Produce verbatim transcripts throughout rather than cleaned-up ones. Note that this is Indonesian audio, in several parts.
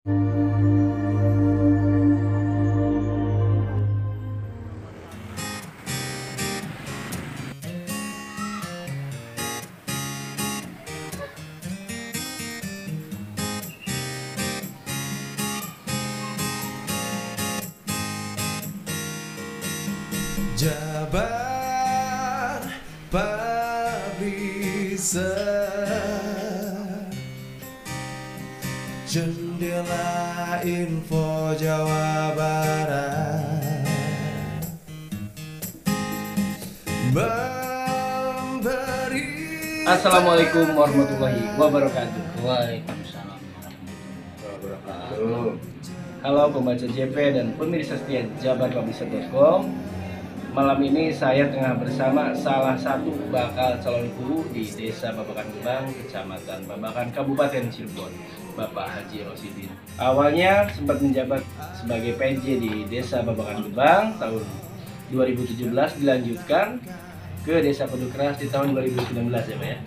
Jabar Publisher, jendela info Jawa Barat, memberi. Assalamualaikum warahmatullahi wabarakatuh. Waalaikumsalam warahmatullahi wabarakatuh. Halo pembaca J P dan pemirsa setia jabar publisher titik com. Malam ini saya tengah bersama salah satu bakal calon guru di Desa Babakan Gebang, Kecamatan Babakan, Kabupaten Cirebon, Bapak Haji Rosidin. Awalnya sempat menjabat sebagai P J di Desa Babakan Gebang tahun dua ribu tujuh belas, dilanjutkan ke Desa Pedukeras di tahun dua ribu sembilan belas ya Pak ya?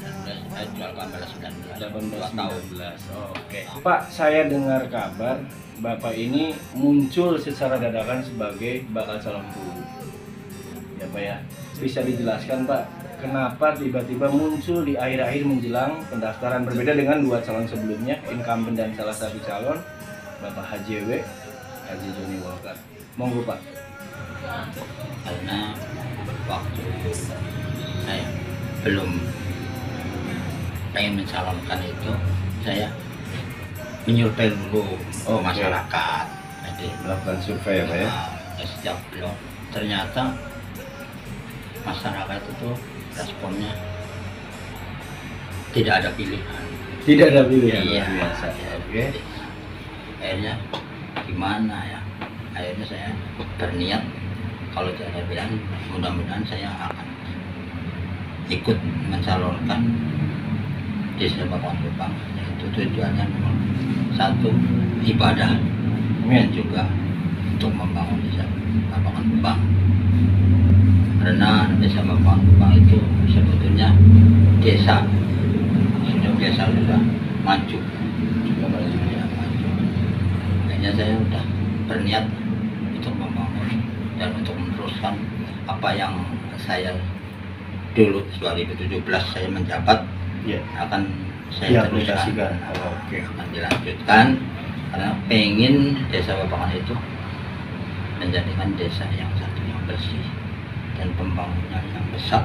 delapan belas tahun. Oh, Oke. Okay. Pak, saya dengar kabar Bapak ini muncul secara dadakan sebagai bakal calon guru. Ya Pak ya, bisa dijelaskan Pak, kenapa tiba-tiba muncul di akhir-akhir menjelang pendaftaran, berbeda dengan dua calon sebelumnya, incumbent dan salah satu calon, Bapak H J W, Haji Joni Walker. Monggo Pak. Karena waktu saya belum pengen mencalonkan itu, saya menyurvei dulu Oh, masyarakat. Jadi Melakukan survei ya Pak ya? nah, sejak belum, ternyata masyarakat itu responnya tidak ada pilihan. Tidak ada pilihan. Iya, Biasa. ya, Oke. Akhirnya gimana ya? Akhirnya saya berniat kalau tidak ada pilihan, mudah-mudahan saya akan ikut mencalonkan Desa Babakan Gebang. Itu tujuannya memang satu, ibadah, dan juga untuk membangun Desa Babakan Gebang. Karena Desa Babakan Gebang itu sebetulnya desa sudah desa sudah maju, sudah maju, ya, maju. Akhirnya saya sudah berniat untuk membangun dan untuk meneruskan apa yang saya dulu dua ribu tujuh belas saya menjabat, Ya. akan saya teruskan, Oh, Oke. akan dilanjutkan karena pengen Desa Babakan itu menjadikan desa yang satu yang bersih dan pembangunan yang besar.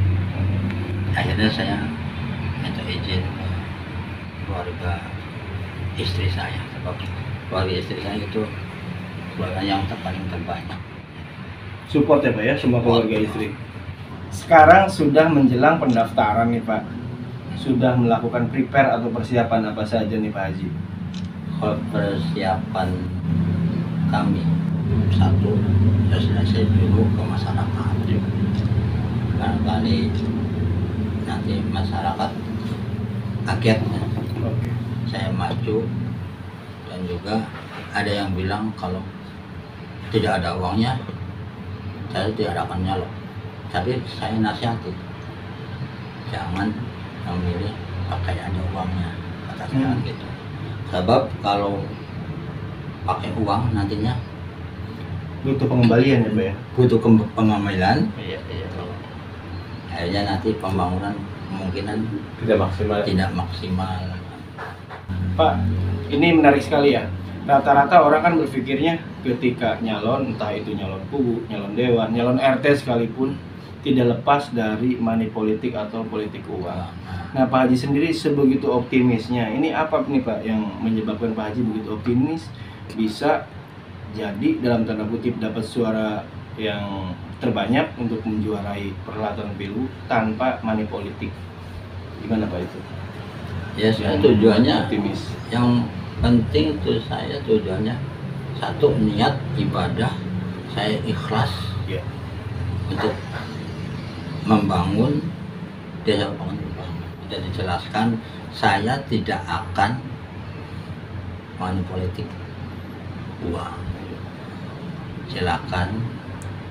Akhirnya saya minta izin keluarga istri saya, sebab keluarga istri saya itu keluarga yang terpaling terbanyak. Support ya Pak ya, semua keluarga istri. Sekarang sudah menjelang pendaftaran nih Pak. Sudah melakukan prepare atau persiapan apa saja nih Pak Haji? Kalau persiapan kami, satu, sosialisasi dulu ke masyarakat. Barangkali nanti masyarakat kaget ya. Oke. Saya maju, dan juga ada yang bilang kalau tidak ada uangnya saya tidak akan nyalon. Tapi saya nasihati, jangan memilih pakai ada uangnya, kata saya Hmm. gitu. Sebab kalau pakai uang nantinya Butuh pengembalian ya Pak ya? butuh ke- pengambilan, Iya, iya. akhirnya nanti pembangunan kemungkinan Tidak maksimal. tidak maksimal. Pak, ini menarik sekali ya. Rata-rata orang kan berpikirnya ketika nyalon, entah itu nyalon kubu, nyalon dewan, nyalon R T sekalipun, tidak lepas dari money politik atau politik uang. Nah Pak Haji sendiri sebegitu optimisnya, ini apa nih Pak yang menyebabkan Pak Haji begitu optimis bisa jadi dalam tanda kutip dapat suara yang terbanyak untuk menjuarai perhelatan pilu tanpa money politik? Gimana Pak itu? Ya saya tujuannya, Optimis. yang penting itu saya tujuannya satu, niat ibadah saya ikhlas Ya. untuk membangun Desa Babakan Gebang. Sudah dijelaskan, saya tidak akan money politik uang. Silakan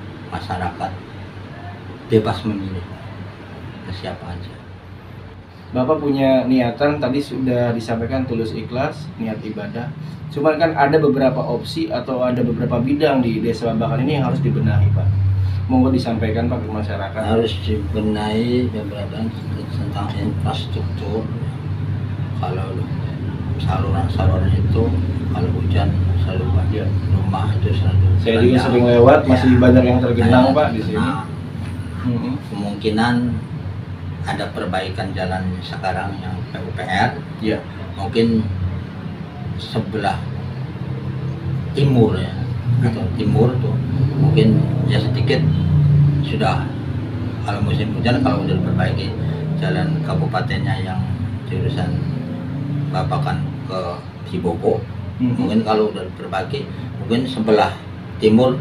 masyarakat bebas memilih ke siapa aja. Bapak punya niatan tadi sudah disampaikan tulus ikhlas, niat ibadah. Cuman kan ada beberapa opsi atau ada beberapa bidang di Desa Babakan ini yang harus dibenahi, Pak. Monggo disampaikan, Pak, ke masyarakat. Harus dibenahi beberapa tentang infrastruktur. Kalau saluran-saluran itu kalau hujan selalu banjir, rumah itu selalu. Saya juga sering lewat, masih Ya. banyak yang tergenang, Nah, Pak, di sini. nah, Mm-mm. kemungkinan ada perbaikan jalan sekarang yang P U P R. Iya. Mungkin sebelah timur ya, atau timur tuh mungkin ya sedikit sudah, kalau musim hujan kalau udah diperbaiki jalan kabupatennya yang jurusan Babakan ke Cibogo, Mm-mm. mungkin kalau udah diperbaiki mungkin sebelah timur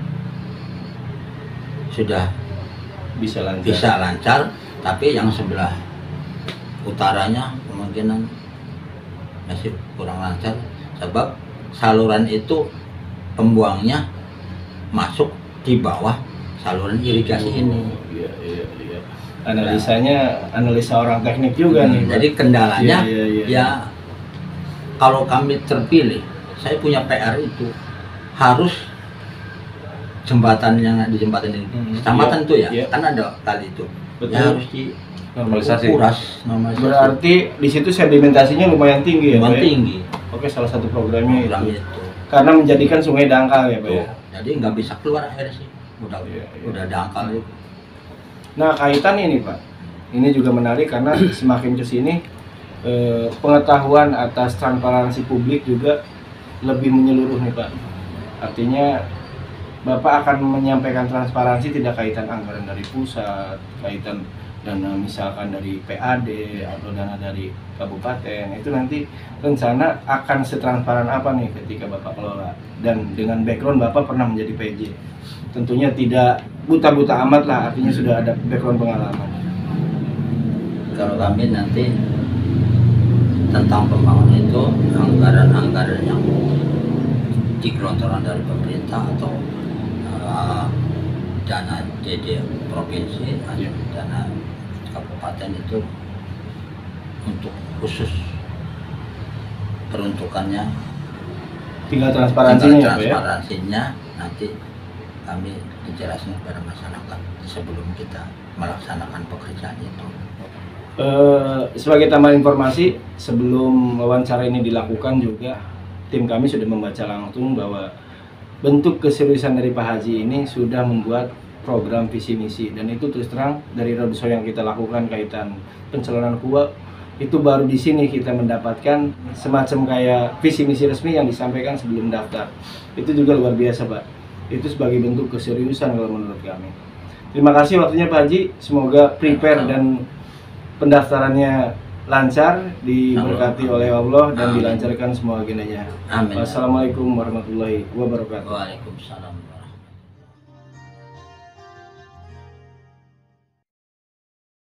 sudah Bisa lancar. bisa lancar, tapi yang sebelah utaranya kemungkinan masih kurang lancar sebab saluran itu pembuangnya masuk di bawah saluran irigasi ini. Iya, iya, iya. Analisanya analisa orang teknik juga nih, Pak. Jadi kendalanya Iya, iya, iya. ya kalau kami terpilih, saya punya P R itu harus jembatan yang di jembatan ini, Hmm, kecamatan iya, tuh ya, iya. kan ada kali itu. Betul. Ya harus di Normalisasi. kuras, normalisasi. Berarti di situ sedimentasinya lumayan tinggi ya, lumayan Pak, ya? tinggi Oke, salah satu programnya program itu. itu. Karena menjadikan sungai dangkal ya, Pak, ya. Jadi nggak bisa keluar air sih, udah Iya, iya. udah dangkal itu. Nah, kaitan ini, Pak. Ini juga menarik karena semakin ke sini eh, pengetahuan atas transparansi publik juga lebih menyeluruh nih, Pak. Artinya Bapak akan menyampaikan transparansi tidak kaitan anggaran dari pusat, kaitan dana misalkan dari P A D atau dana dari kabupaten. Itu nanti rencana akan setransparan apa nih ketika Bapak kelola. Dan dengan background Bapak pernah menjadi P J. Tentunya tidak buta-buta amat lah, artinya sudah ada background pengalaman. Kalau kami nanti tentang pembangunan itu anggaran-anggaran yang digelontorkan dari pemerintah atau uh, dana D D provinsi atau Iya. dana kabupaten itu untuk khusus peruntukannya, Tinggal transparansinya ya, Pak, ya. transparansinya nanti kami dijelaskan kepada masyarakat sebelum kita melaksanakan pekerjaan itu. Eh, sebagai tambahan informasi, sebelum wawancara ini dilakukan juga tim kami sudah membaca langsung bahwa bentuk keseriusan dari Pak Haji ini sudah membuat program visi misi, dan itu terus terang dari roadshow yang kita lakukan kaitan pencalonan kuwa itu baru di sini kita mendapatkan semacam kayak visi misi resmi yang disampaikan sebelum daftar. Itu juga luar biasa, Pak. Itu sebagai bentuk keseriusan kalau menurut kami. Terima kasih waktunya Pak Haji, semoga prepare dan pendaftarannya lancar, diberkati oleh Allah dan Amin. dilancarkan semua agendanya. Amin. Wassalamualaikum warahmatullahi wabarakatuh. Waalaikumsalam.